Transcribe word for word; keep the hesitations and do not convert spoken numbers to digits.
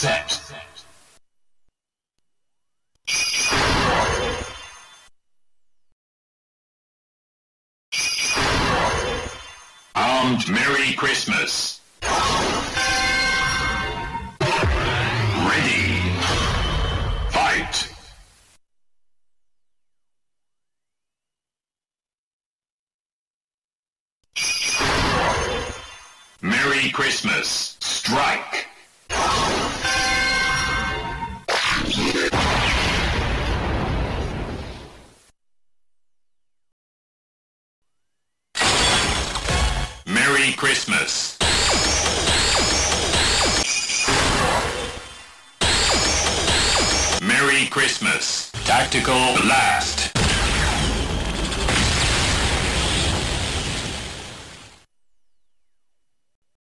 set. Armed Merry Christmas. Ready. Fight. Merry Christmas. Strike. Merry Christmas. Merry Christmas. Tactical blast.